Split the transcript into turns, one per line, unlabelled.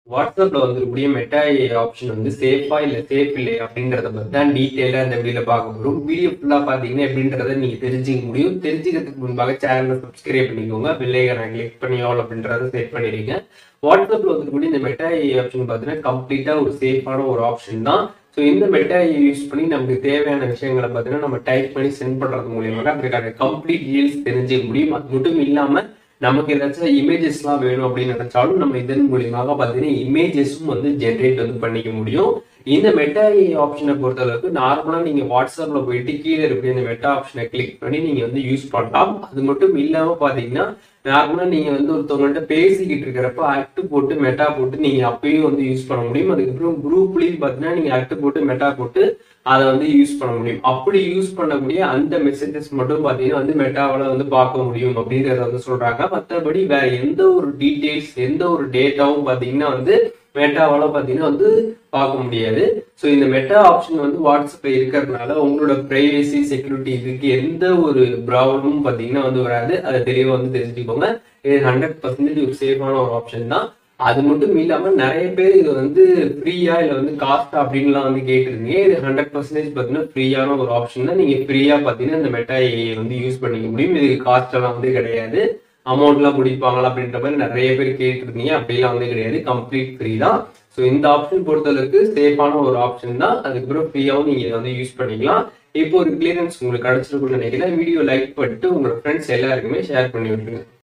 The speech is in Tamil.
வாட்ஸ்அப்ல வந்துருக்கூடிய மெட்டா ஏஐ ஆப்ஷன் வந்து சேஃபா இல்ல சேஃப் இல்லையா அப்படின்றத பத்தி தான் டீட்டெயிலா இந்த வீடியோல பார்க்க போறோம். வீடியோ ஃபுல்லா பாத்தீங்கன்னா எப்படின்றத நீங்க தெரிஞ்சுக்க முடியும். தெரிஞ்சுக்கிறதுக்கு முன்பாக சேனலை சப்ஸ்கிரைப் பண்ணிக்கோங்க. பெல் ஐகானை கிளிக் பண்ணி ஆல் அப்படின்றத செட் பண்ணிடுங்க. வாட்ஸ்அப்ல வந்துருக்கூடிய இந்த மெட்டா ஏஐ ஆப்ஷன் பாத்தீங்கன்னா கம்ப்ளீட்டா ஒரு சேஃபான ஒரு ஆப்ஷன் தான். ஸோ இந்த மெட்டா ஏஐ யூஸ் பண்ணி நமக்கு தேவையான விஷயங்களை பார்த்தீங்கன்னா நம்ம டைப் பண்ணி சென்ட் பண்றது மூலியமாக அதுக்கான கம்ப்ளீட் டீல்ஸ் தெரிஞ்சுக்க முடியும். அது மட்டும் இல்லாம நமக்கு ஏதாச்சும் இமேஜஸ்லாம் வேணும் அப்படின்னு நினைச்சாலும் நம்ம இதன் மூலியமாக பார்த்தீங்கன்னா இமேஜஸும் வந்து ஜென்ரேட் வந்து பண்ணிக்க முடியும். இந்த மெட்டா ஏஐ ஆப்ஷனை பொறுத்தளவுக்கு நார்மலா நீங்க வாட்ஸ்அப்ல போயிட்டு கீழே இருக்கிற இந்த மெட்டா ஆப்ஷனை கிளிக் பண்ணி நீங்க வந்து யூஸ் பண்ணலாம். அது மட்டும் இல்லாம பாத்தீங்கன்னா நார்மலா நீங்க வந்து ஒருத்தவங்கள்ட்ட பேசிக்கிட்டு இருக்கிறப்ப அட்டு போட்டு மெட்டா போட்டு நீங்க அப்பயும் வந்து யூஸ் பண்ண முடியும். அதுக்கப்புறம் குரூப்லயும் பாத்தீங்கன்னா நீங்க அட்டு போட்டு மெட்டா போட்டு அதை வந்து யூஸ் பண்ண முடியும். அப்படி யூஸ் பண்ணக்கூடிய அந்த மெசேஜஸ் மட்டும் பாத்தீங்கன்னா வந்து மெட்டாவால வந்து பார்க்க முடியும் அப்படின்றத வந்து சொல்றாங்க. மற்றபடி வேற எந்த ஒரு டீடைல்ஸ் எந்த ஒரு டேட்டாவும் பாத்தீங்கன்னா வந்து மெட்டாவால பாத்தீங்கன்னா வந்து பார்க்க முடியாது. ஸோ இந்த மெட்டா ஆப்ஷன் வந்து வாட்ஸ்அப்ல இருக்கிறதுனால உங்களோட பிரைவேசி செக்யூரிட்டி இதுக்கு எந்த ஒரு ப்ராப்ளமும் பாத்தீங்கன்னா வந்து வராது. அதை தெளிவா வந்து தெரிஞ்சுக்கோங்க. இது 100% ஒரு சேஃபான ஒரு ஆப்ஷன் தான். அது மட்டும் இல்லாம நிறைய பேர் இது வந்து ஃப்ரீயா இல்ல வந்து காஸ்டா அப்படின்லாம் வந்து கேட்டிருந்தீங்க. இது 100% பாத்தீங்கன்னா ஃப்ரீயான ஒரு ஆப்ஷன் தான். நீங்க ஃப்ரீயா பாத்தீங்கன்னா இந்த மெட்டா ஏஐ வந்து யூஸ் பண்ணிக்க முடியும். இதுக்கு காஸ்ட் எல்லாம் வந்து கிடையாது. அமௌண்ட் எல்லாம் முடிப்பாங்களா அப்படின்ற மாதிரி நிறைய பேர் கேட்டிருந்தீங்க. அப்படிலாம் வந்து கிடையாது. கம்ப்ளீட் ஃப்ரீ தான். ஸோ இந்த ஆப்ஷன் பொறுத்தளவுக்கு சேஃபான ஒரு ஆப்ஷன் தான். அதுக்கப்புறம் ஃப்ரீயாவும் நீங்க இதை வந்து யூஸ் பண்ணிக்கலாம். இப்போ ஒரு கிளியரன்ஸ் உங்களுக்கு கிடைச்சிருக்கும்னு நினைக்கிறேன். வீடியோ லைக் பண்ணிட்டு உங்களோட ஃப்ரெண்ட்ஸ் எல்லாருக்குமே ஷேர் பண்ணி விட்டுருங்க.